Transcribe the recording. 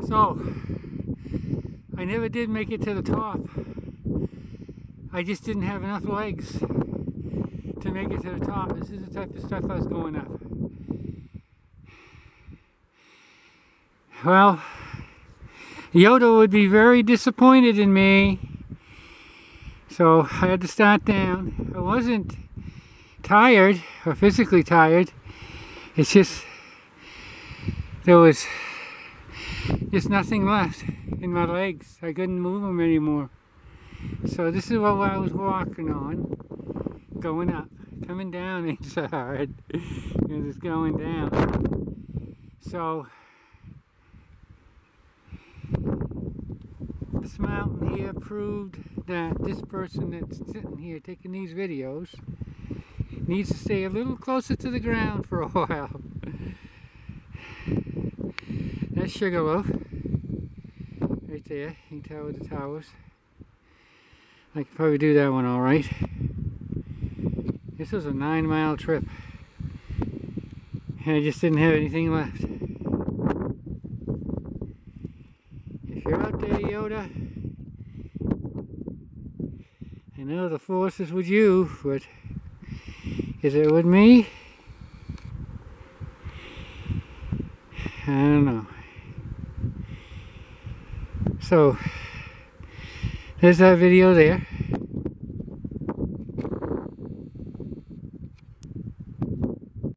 So, I never did make it to the top. I just didn't have enough legs to make it to the top. This is the type of stuff I was going up. Well, Yoda would be very disappointed in me. So I had to start down. I wasn't tired or physically tired. It's just there was just nothing left in my legs. I couldn't move them anymore. So this is what I was walking on, going up. Coming down ain't so hard, because it's going down. So this mountain here proved that this person that's sitting here taking these videos needs to stay a little closer to the ground for a while. That's Sugarloaf right there. You can tell with the towers. I could probably do that one all right. This was a 9-mile trip, and I just didn't have anything left. If you're out there, Yoda, I know the force is with you, but is it with me? I don't know. So, there's that video there.